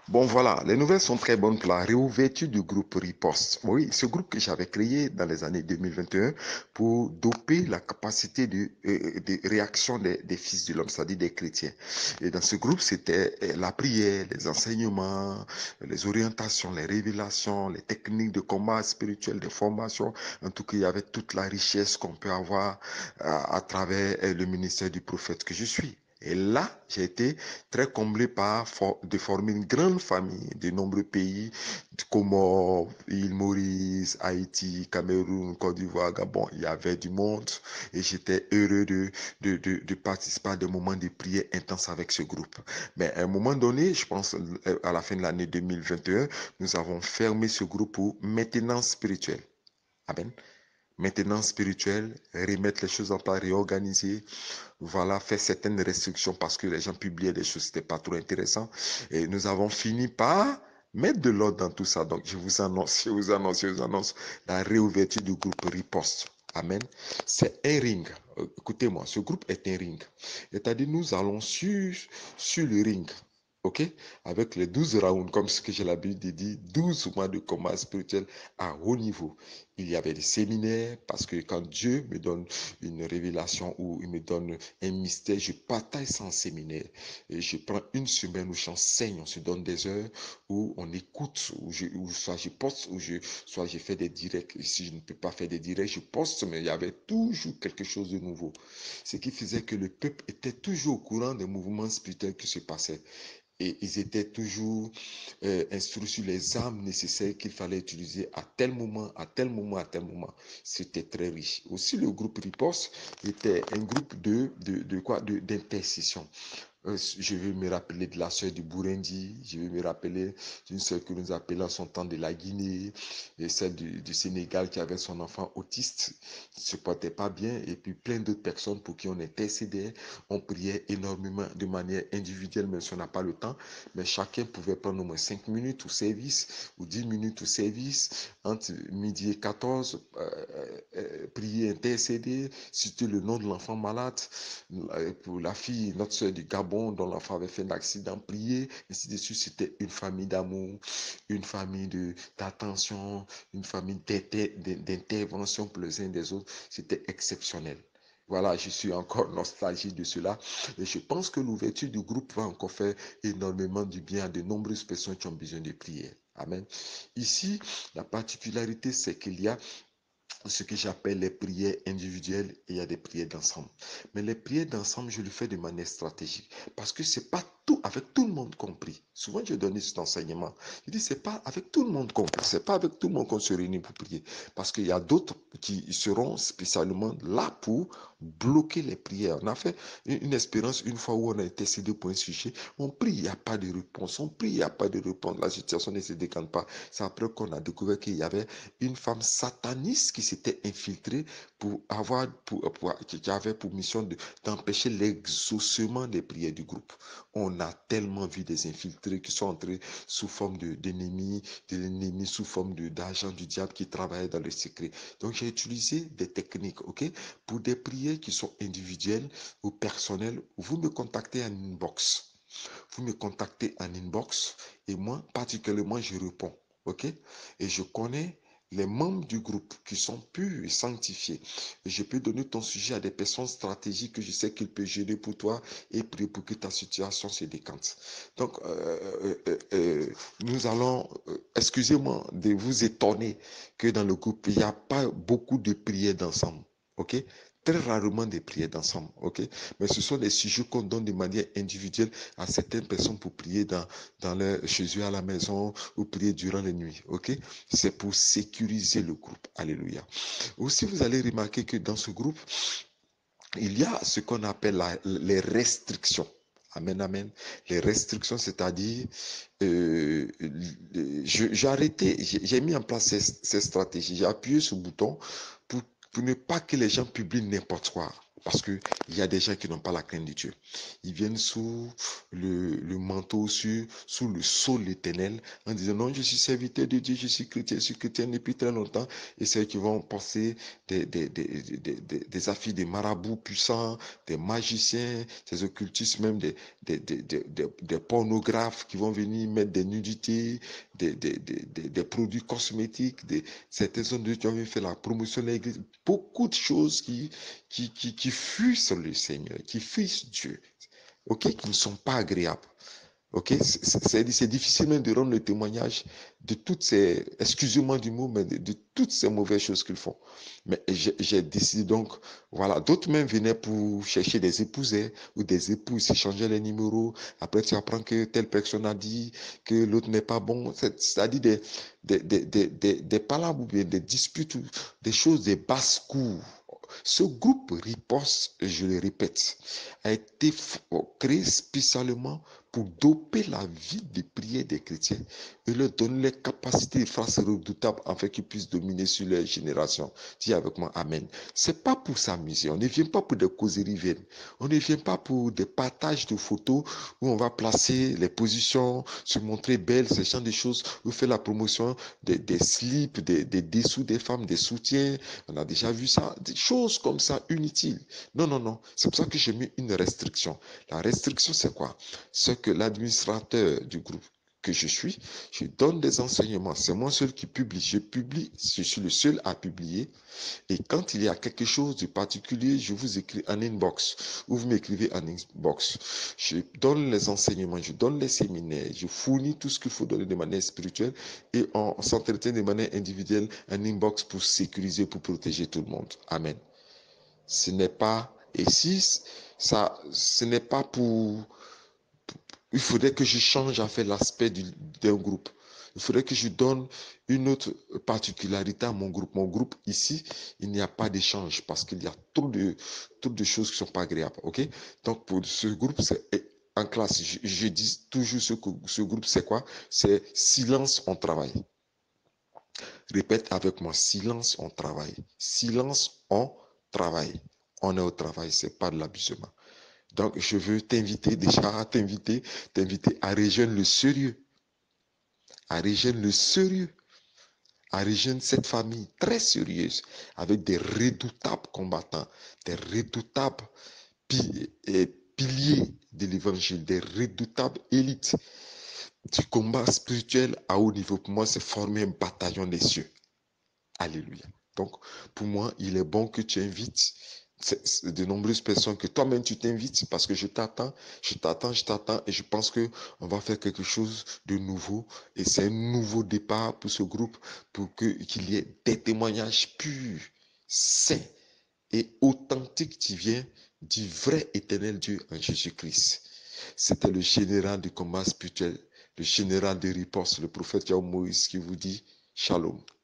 Bon, voilà, les nouvelles sont très bonnes pour la réouverture du groupe Riposte. Oui, ce groupe que j'avais créé dans les années 2021 pour doper la capacité de réaction des fils de l'homme, c'est-à-dire des chrétiens. Et dans ce groupe, c'était la prière, les enseignements, les orientations, les révélations, les techniques de combat spirituel, des formations. En tout cas, il y avait toute la richesse qu'on peut avoir à travers le ministère du prophète que je suis. Et là, j'ai été très comblé de former une grande famille de nombreux pays, Comores, île Maurice, Haïti, Cameroun, Côte d'Ivoire, Gabon. Il y avait du monde et j'étais heureux de participer à des moments de prière intenses avec ce groupe. Mais à un moment donné, je pense à la fin de l'année 2021, nous avons fermé ce groupe pour maintenance spirituelle. Amen. Maintenance spirituelle, remettre les choses en place, réorganiser, voilà, faire certaines restrictions parce que les gens publiaient des choses, c'était pas trop intéressant. Et nous avons fini par mettre de l'ordre dans tout ça. Donc, je vous annonce la réouverture du groupe Riposte. Amen. C'est un ring. Écoutez-moi, ce groupe est un ring. C'est-à-dire, nous allons sur le ring. OK? Avec les 12 rounds, comme ce que j'ai l'habitude de dire, 12 mois de combat spirituel à haut niveau. Il y avait des séminaires parce que quand Dieu me donne une révélation ou il me donne un mystère, je partage ça en séminaire. Et je prends une semaine où j'enseigne, on se donne des heures où on écoute, où soit je poste, soit je fais des directs. Et si je ne peux pas faire des directs, je poste, mais il y avait toujours quelque chose de nouveau. Ce qui faisait que le peuple était toujours au courant des mouvements spirituels qui se passaient. Et ils étaient toujours instruits sur les armes nécessaires qu'il fallait utiliser à tel moment, à tel moment, à tel moment. C'était très riche. Aussi, le groupe Riposte était un groupe d'intercession. Je vais me rappeler de la sœur du Burundi, je vais me rappeler d'une sœur que nous appelons son temps de la Guinée, et celle du Sénégal qui avait son enfant autiste, qui ne se portait pas bien, et puis plein d'autres personnes pour qui on intercédait, on priait énormément de manière individuelle, même si on n'a pas le temps, mais chacun pouvait prendre au moins 5 minutes au service, ou 10 minutes au service, entre midi et 14, prier, intercéder, citer le nom de l'enfant malade, pour la fille, notre soeur du Gabon, dont l'enfant avait fait un accident, prier, ainsi de suite. C'était une famille d'amour, une famille d'attention, une famille d'intervention pour les uns et des autres. C'était exceptionnel. Voilà, je suis encore nostalgique de cela. Et je pense que l'ouverture du groupe va encore faire énormément du bien à de nombreuses personnes qui ont besoin de prière. Amen. Ici, la particularité, c'est qu'il y a ce que j'appelle les prières individuelles et il y a des prières d'ensemble. Mais les prières d'ensemble, je le fais de manière stratégique parce que c'est pas tout avec tout le monde compris. Souvent, je donne cet enseignement. Je dis, c'est pas avec tout le monde compris. C'est pas avec tout le monde qu'on se réunit pour prier. Parce qu'il y a d'autres qui seront spécialement là pour bloquer les prières. On a fait une expérience une fois où on a intercédé pour un sujet. On prie, il n'y a pas de réponse. On prie, il n'y a pas de réponse. La situation ne se décante pas. C'est après qu'on a découvert qu'il y avait une femme sataniste qui s'était infiltrée qui avait pour mission d'empêcher l'exaucement des prières du groupe. On a tellement vu des infiltrés qui sont entrés sous forme d'ennemis, de l'ennemi sous forme d'agents du diable qui travaillaient dans le secret. Donc j'ai utilisé des techniques, ok, pour des prières qui sont individuelles ou personnelles. Vous me contactez en inbox. Vous me contactez en inbox et moi, particulièrement, je réponds. OK? Et je connais les membres du groupe qui sont purs et sanctifiés. Et je peux donner ton sujet à des personnes stratégiques que je sais qu'ils peuvent gérer pour toi et prier pour que ta situation se décante. Donc, nous allons, excusez-moi de vous étonner que dans le groupe, il n'y a pas beaucoup de prières d'ensemble. OK? Très rarement des prières d'ensemble. OK? Mais ce sont des sujets qu'on donne de manière individuelle à certaines personnes pour prier chez eux à la maison ou prier durant les nuits. OK? C'est pour sécuriser le groupe. Alléluia. Aussi, vous allez remarquer que dans ce groupe, il y a ce qu'on appelle les restrictions. Amen, amen. Les restrictions, c'est-à-dire, j'ai arrêté, j'ai mis en place ces stratégies. J'ai appuyé sur le bouton pour ne pas que les gens publient n'importe quoi. Parce qu'il y a des gens qui n'ont pas la crainte de Dieu. Ils viennent sous le manteau, sous le sceau de l'Éternel, en disant non, je suis serviteur de Dieu, je suis chrétien depuis très longtemps. Et c'est eux qui vont passer des affaires de marabouts puissants, des magiciens, des occultistes, même des pornographes qui vont venir mettre des nudités, des produits cosmétiques, certaines zones de Dieu qui ont fait la promotion de l'église. Beaucoup de choses qui fuient sur le Seigneur, qui fuient Dieu, ok, qui ne sont pas agréables. Ok, c'est difficile même de rendre le témoignage de toutes ces, excusez-moi du mot, mais de toutes ces mauvaises choses qu'ils font. Mais j'ai décidé donc, voilà, d'autres même venaient pour chercher des épouses ou des épouses, s'échanger les numéros. Après, tu apprends que telle personne a dit que l'autre n'est pas bon. C'est-à-dire des palabres, des disputes, des choses, des basses-coups. Ce groupe Riposte, je le répète, a été créé spécialement pour doper la vie de prière des chrétiens et leur donner les capacités de face redoutables afin qu'ils puissent dominer sur leur génération. Dis avec moi Amen. C'est pas pour s'amuser. On ne vient pas pour des causeries vaines. On ne vient pas pour des partages de photos où on va placer les positions, se montrer belle, ce genre de choses, où faire la promotion des slips, des dessous des femmes, des soutiens. On a déjà vu ça. Des choses comme ça inutiles. Non, non, non. C'est pour ça que j'ai mis une restriction. La restriction, c'est quoi? C'est que l'administrateur du groupe que je suis, je donne des enseignements. C'est moi seul qui publie. Je suis le seul à publier. Et quand il y a quelque chose de particulier, je vous écris en inbox ou vous m'écrivez en inbox. Je donne les enseignements, je donne les séminaires, je fournis tout ce qu'il faut donner de manière spirituelle et on s'entretient de manière individuelle en inbox pour sécuriser, pour protéger tout le monde. Amen. Ce n'est pas, et si ça, ce n'est pas il faudrait que je change en fait l'aspect d'un groupe. Il faudrait que je donne une autre particularité à mon groupe. Mon groupe ici, il n'y a pas d'échange parce qu'il y a trop de choses qui ne sont pas agréables. Ok? Donc pour ce groupe, c'est en classe, je dis toujours ce groupe, c'est quoi? C'est silence, on travaille. Répète avec moi, silence, on travaille. Silence, on travaille. On est au travail, c'est pas de l'abusement. Donc, je veux t'inviter déjà, t'inviter à rejoindre le sérieux, à rejoindre le sérieux, à rejoindre cette famille très sérieuse, avec des redoutables combattants, des redoutables piliers de l'évangile, des redoutables élites du combat spirituel à haut niveau. Pour moi, c'est former un bataillon des cieux. Alléluia. Donc, pour moi, il est bon que tu invites de nombreuses personnes, que toi-même tu t'invites parce que je t'attends et je pense que on va faire quelque chose de nouveau et c'est un nouveau départ pour ce groupe pour qu'il y ait des témoignages purs, sains et authentiques qui viennent du vrai éternel Dieu en Jésus-Christ. C'était le général du combat spirituel, le général de riposte, le prophète Moïse qui vous dit Shalom.